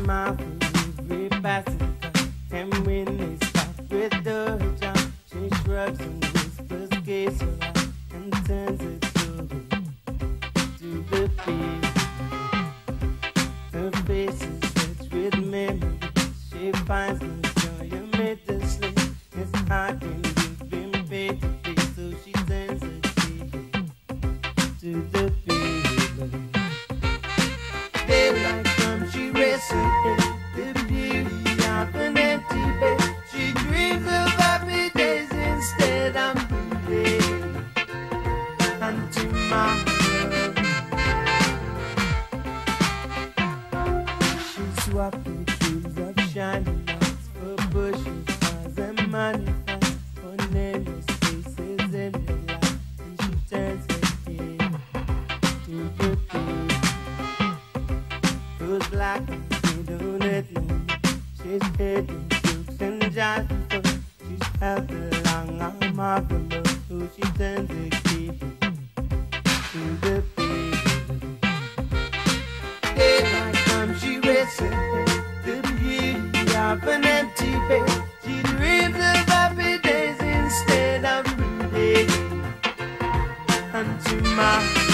smile for every passing car. And when they stop with the job, she shrugs and whispers, gaze her eye, and turns her to the beat. Her face is rich with memories. She finds no joy amid the sleep. It's hard when you've been paid to be, so she turns her cheek to the beat. Daylight comes, she rests in the beauty of an empty bed. She dreams of happy days instead. I'm breathing unto my love. She swapped the trees of shining lights for bushes, stars, and money fast, for nameless faces in her life. And she turns her head to the beat. Who's black and she don't let me. She's hidden jokes and jives before. She's held the long arm of the love. Who she turns her key to the beat. Daylight comes, she rests her head, the beauty of an empty bed. She dreams of happy days instead of breathing unto my